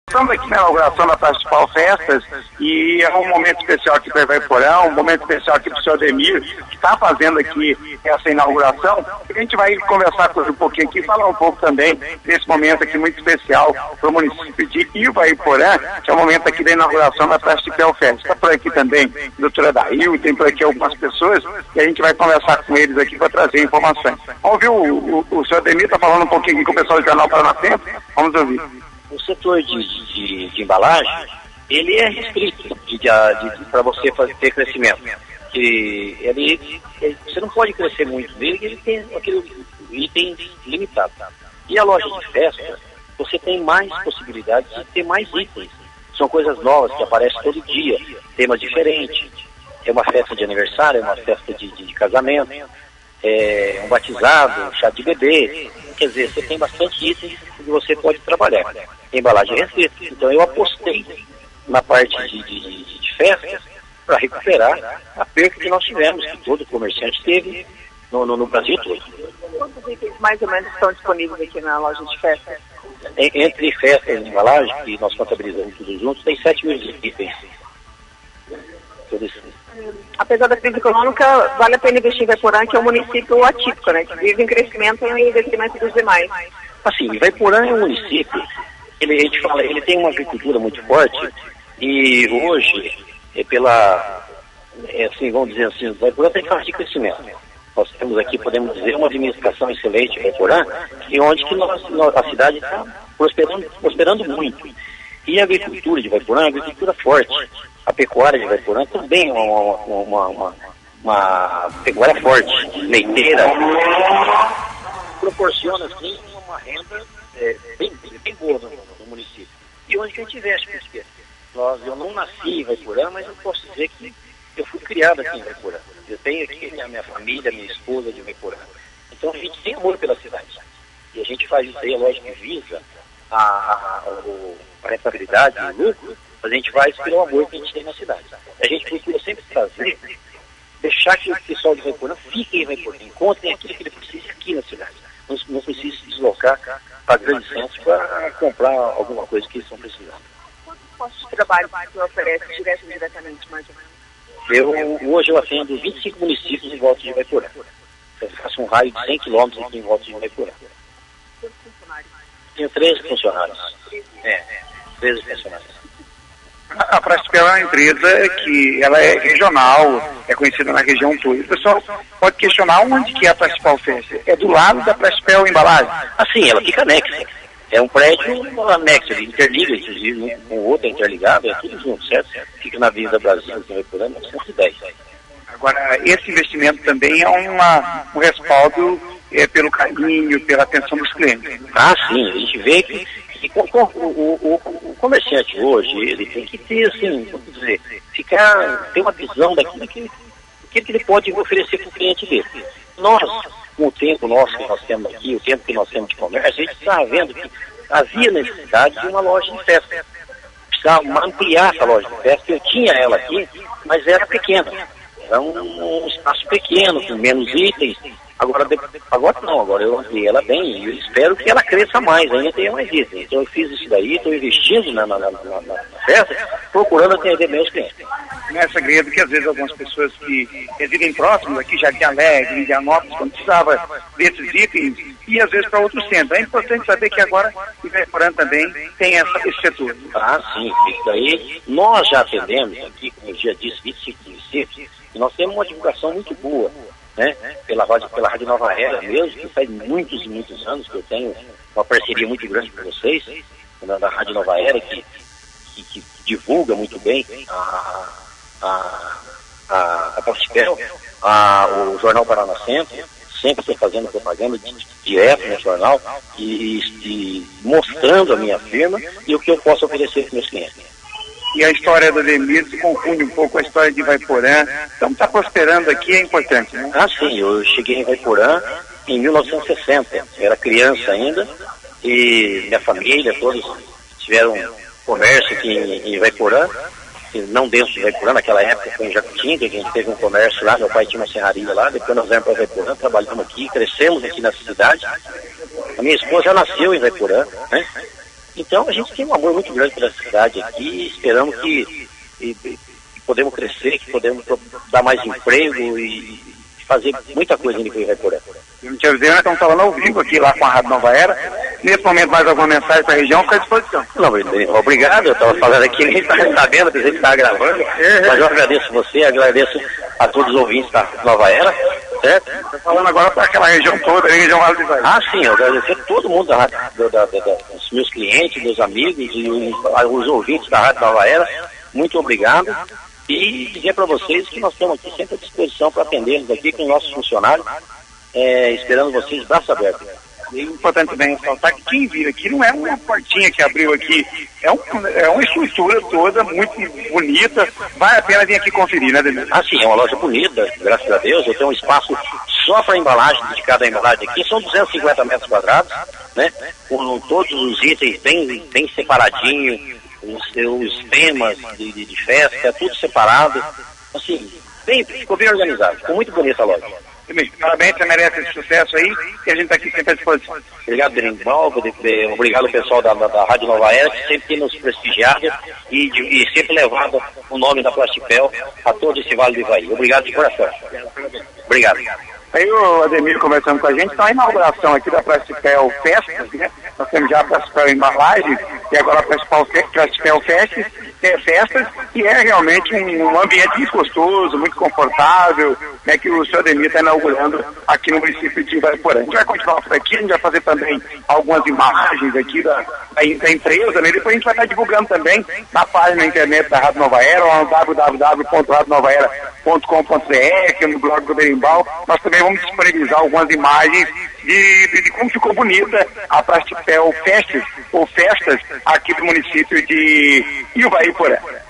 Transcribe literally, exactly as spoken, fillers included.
Estamos aqui na inauguração da Principal Festas e é um momento especial aqui para Ivaiporã, um momento especial aqui para o senhor Ademir, que está fazendo aqui essa inauguração. A gente vai conversar com ele um pouquinho aqui e falar um pouco também desse momento aqui muito especial para o município de Ivaiporã, que é o momento aqui da inauguração da Principal Festas. Está por aqui também a doutora Dail, tem por aqui algumas pessoas e a gente vai conversar com eles aqui para trazer informações. Vamos ouvir o, o, o senhor Ademir está falando um pouquinho aqui com o pessoal do Jornal Paraná Sempre. Vamos ouvir. O setor de, de, de embalagem, ele é restrito de, de, de, para você fazer, ter crescimento. Que ele, ele, você não pode crescer muito nele, ele tem aquele item limitado. E a loja de festa, você tem mais possibilidades de ter mais itens. São coisas novas que aparecem todo dia, temas diferentes. É uma festa de aniversário, é uma festa de, de, de casamento, é um batizado, um chá de bebê. Quer dizer, você tem bastante itens que você pode trabalhar. Embalagem restrita. Então eu apostei na parte de, de, de festas para recuperar a perca que nós tivemos, que todo comerciante teve no, no, no Brasil todo. Quantos itens mais ou menos estão disponíveis aqui na loja de festas? Entre festas e embalagem, que nós contabilizamos tudo juntos, tem sete mil itens. Apesar da crise econômica, vale a pena investir em Ivaiporã, que é um município atípico, né, que vive em crescimento e em investimento dos demais. Assim, Ivaiporã é um município, ele, a gente fala, ele tem uma agricultura muito forte e hoje, é pela, é assim, vamos dizer assim, Ivaiporã tem fase de crescimento. Nós temos aqui, podemos dizer, uma administração excelente em Ivaiporã, e onde que nós, a cidade está prosperando, prosperando muito. E a agricultura de Ivaiporã é uma agricultura forte. A pecuária de Ivaiporã também é uma, uma, uma, uma, uma pecuária forte, leiteira. Proporciona, assim, uma renda é, bem, bem boa no, no município. E onde que a gente investe, porque nós, eu não nasci em Ivaiporã, mas eu posso dizer que eu fui criado aqui em Ivaiporã. Eu tenho aqui a minha família, a minha esposa de Ivaiporã. Então a gente tem amor pela cidade. E a gente faz isso aí, é lógico que visa a, a, a rentabilidade, o lucro, mas a gente faz pelo amor que a gente tem na cidade. A gente procura sempre trazer, deixar que o pessoal de Ivaiporã fique em Ivaiporã, encontrem aquilo que ele precisa aqui na cidade. Não, não precisa se deslocar para grandes centros para comprar alguma coisa que eles estão precisando. Quantos postos de trabalho você oferece direto ou indiretamente, mais ou menos? Eu, hoje eu atendo vinte e cinco municípios em volta de Ivaiporã. Eu faço um raio de cem quilômetros aqui em volta de Ivaiporã. Quantos funcionários? Tenho treze funcionários. É, treze funcionários. A Principal é uma empresa que ela é regional, é conhecida na região toda. O pessoal pode questionar onde que é a Principal Festa. É do lado da Principal Embalagem? Assim, ela fica anexa. É um prédio anexo, ele interliga, inclusive, um com o outro, é interligado, é tudo junto, certo? Fica na Avenida Brasil, em Ivaiporã, novecentos e dez. Agora, esse investimento também é uma, um respaldo é, pelo carinho, pela atenção dos clientes. Ah, sim, a gente vê que E com, com, o, o, o comerciante hoje, ele tem que ter, assim, vamos dizer, ficar, ter uma visão daquilo que, que ele pode oferecer para o cliente dele. Nós, com o tempo nosso que nós temos aqui, o tempo que nós temos de comércio, a gente está vendo que havia necessidade de uma loja de festa. Precisava ampliar essa loja de festa, eu tinha ela aqui, mas era pequena. Era um, um espaço pequeno, com menos itens. Agora, agora não, agora eu ampliei ela bem e eu espero que ela cresça mais, ainda tenha mais itens. Então eu fiz isso daí, estou investindo na, na, na, na, na festa, procurando atender meus clientes. Não é segredo que às vezes algumas pessoas que residem próximos aqui, Jardim Alegre, Indianópolis, quando precisava desses itens, e às vezes para outros centros. É importante saber que agora o Ivaiporã também tem essa, esse setor. Ah, sim, isso daí nós já atendemos aqui, como eu já disse, vinte e cinco municípios, e nós temos uma divulgação muito boa. Né? Pela, rádio, pela Rádio Nova Era mesmo, que faz muitos e muitos anos que eu tenho uma parceria muito grande com vocês, da, da Rádio Nova Era, que, que, que divulga muito bem a, a, a, a Principal, a, o Jornal Paraná Sempre, sempre estou fazendo propaganda direto no jornal e, e mostrando a minha firma e o que eu posso oferecer para os meus clientes. E a história do Ademir se confunde um pouco com a história de Ivaiporã. Então está prosperando aqui, é importante, né? Ah, sim, eu cheguei em Ivaiporã em mil novecentos e sessenta, eu era criança ainda, e minha família, todos tiveram comércio aqui em, em Ivaiporã, não dentro de Ivaiporã, naquela época foi em Jacutinga, que a gente teve um comércio lá, meu pai tinha uma serraria lá, depois nós viemos para Ivaiporã, trabalhamos aqui, crescemos aqui na cidade. A minha esposa já nasceu em Ivaiporã, né? Então a gente tem um amor muito grande pela cidade aqui, esperamos que, e, que podemos crescer, que podemos dar mais emprego e fazer muita coisa em Ivaiporã. Eu não tinha avisado, nós estamos falando ao vivo aqui lá com a Rádio Nova Era. Nesse momento, mais alguma mensagem para a região, fica à disposição. Não, obrigado, eu estava falando aqui, nem estava sabendo, pensei que estava gravando, mas eu agradeço você, agradeço a todos os ouvintes da Nova Era, certo? Estou falando agora para aquela região toda, a região Vale do Itajaí. Ah, sim, eu agradeço a todo mundo da rádio, da, da, da, dos meus clientes, meus amigos e os, os ouvintes da Rádio Nova Era, muito obrigado. E dizer para vocês que nós estamos aqui sempre à disposição para atendê-los aqui com os nossos funcionários, é, esperando vocês de braços abertos. E é importante também ressaltar que quem vir aqui não é uma portinha que abriu aqui, é, um, é uma estrutura toda muito bonita, vale a pena vir aqui conferir, né, Denilson? Ah, sim, é uma loja bonita, graças a Deus, eu tenho um espaço só para embalagem, de cada embalagem aqui, são duzentos e cinquenta metros quadrados, né, com todos os itens bem, bem separadinho, os seus temas de, de, de festa, tudo separado, assim, bem, ficou bem organizado, ficou muito bonita a loja. Parabéns, você merece esse sucesso aí, e a gente está aqui sempre à disposição. Obrigado, Berimbau, obrigado ao pessoal da, da, da Rádio Nova Era, que sempre tem nos prestigiado e, de, e sempre levado o nome da Plastipel a todo esse Vale do Itajaí. Obrigado de coração. Obrigado. Aí o Ademir conversando com a gente, então a inauguração aqui da Plastipel Festas, né? Nós temos já a Plastipel Embalagem e agora a Plastipel Festas, é, Festas, que é realmente um, um ambiente muito gostoso, muito confortável, né, que o senhor Ademir está inaugurando aqui no município de Ivaiporã. A gente vai continuar por aqui, a gente vai fazer também algumas imagens aqui da, da, da empresa, né? Depois a gente vai estar divulgando também na página na internet da Rádio Nova Era, lá no w w w ponto rádio nova era ponto com ponto b r, aqui no blog do Berimbau. Nós também vamos disponibilizar algumas imagens de, de, de como ficou bonita a Plastipel Festas, ou Festas, aqui do município de Ivaiporã.